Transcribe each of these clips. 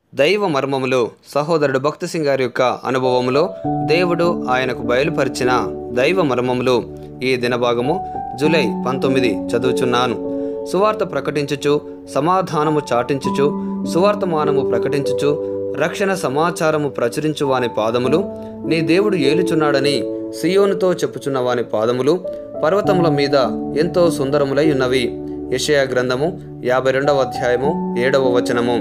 దైవ మర్మములు సహోదరుడు భక్తి సింగ్ గారి యొక్క అనుభవములో దేవుడు ఆయనకు బయలుపరిచిన దైవ మర్మములు ఈ దినభాగము జూలై 19 చదువుచున్నాను. సువార్త ప్రకటించుచు, సమాధానము చాటించుచు, సువార్తమానము ప్రకటించుచు, రక్షణ సమాచారము ప్రచురించు వాని పాదములు నీ దేవుడు ఏలుచున్నాడని సియోనుతో చెప్పుచున్న వాని పాదములు పర్వతముల మీద ఎంతో సుందరములై ఉన్నవి. యెషయా గ్రంథము 52వ అధ్యాయము 7వ వచనము.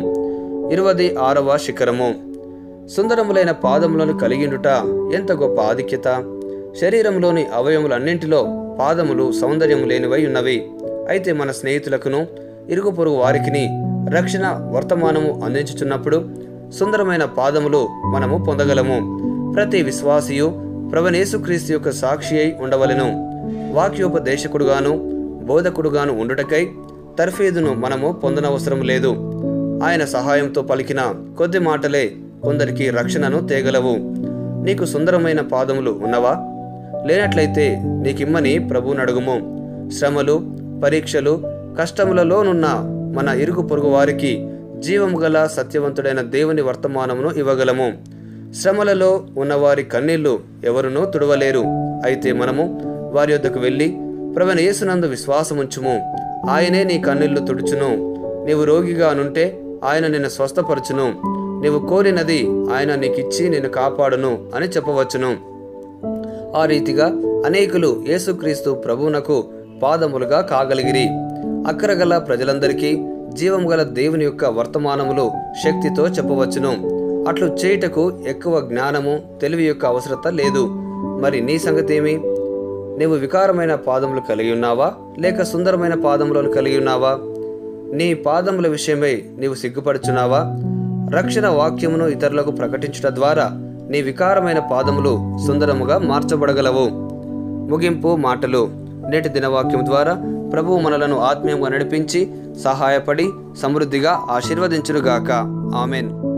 26వ శిఖరము. సుందరములైన పాదములను కలిగిండుట ఎంత గొప్ప ఆధిక్యత! శరీరంలోని అవయములన్నింటిలో పాదములు సౌందర్యము లేనివై ఉన్నవి. అయితే మన స్నేహితులకును ఇరుగు పొరుగు వారికిని రక్షణ వర్తమానము అందించుచున్నప్పుడు సుందరమైన పాదములు మనము పొందగలము. ప్రతి విశ్వాసియు ప్రభువైన యేసుక్రీస్తు యొక్క సాక్షి అయి ఉండవలెను. వాక్యోపదేశకుడుగాను బోధకుడుగాను ఉండుటకై తర్ఫీదును మనము పొందనవసరం లేదు. ఆయన సహాయంతో పలికిన కొద్ది మాటలే కొందరికి రక్షణను తేగలవు. నీకు సుందరమైన పాదములు ఉన్నవా? లేనట్లయితే నీకిమ్మని ప్రభువును అడుగుము. శ్రమలు, పరీక్షలు, కష్టములలోనున్న మన ఇరుగు పొరుగు వారికి జీవము గల సత్యవంతుడైన దేవుని వర్తమానమును ఇవ్వగలము. శ్రమలలో ఉన్నవారి కన్నీళ్లు ఎవరునూ తుడవలేరు. అయితే మనము వారి యొద్దకు వెళ్ళి ప్రభువైన యేసునందు విశ్వాసముంచుము, ఆయనే నీ కన్నీళ్లు తుడుచును. నీవు రోగిగా నుంటే ఆయన నిన్ను స్వస్థపరచును. నీవు కోరినది ఆయన నీకిచ్చి నిన్ను కాపాడును అని చెప్పవచ్చును. ఆ రీతిగా అనేకులు యేసుక్రీస్తు ప్రభువునకు పాదములుగా కాగలిగిరి. అక్కరగల ప్రజలందరికీ జీవం గల దేవుని యొక్క వర్తమానములు శక్తితో చెప్పవచ్చును. అట్లు చేయుటకు ఎక్కువ జ్ఞానము, తెలివి యొక్క అవసరత లేదు. మరి నీ సంగతేమి? నీవు వికారమైన పాదములు కలిగి ఉన్నావా, లేక సుందరమైన పాదములను కలిగి ఉన్నావా? నీ పాదముల విషయమై నీవు సిగ్గుపడుచున్నావా? రక్షణ వాక్యమును ఇతరులకు ప్రకటించుట ద్వారా నీ వికారమైన పాదములు సుందరముగా మార్చబడగలవు. ముగింపు మాటలు. నేటి దినవాక్యం ద్వారా ప్రభువు మనలను ఆత్మీయంగా నడిపించి సహాయపడి సమృద్ధిగా ఆశీర్వదించునుగాక. ఆమెన్.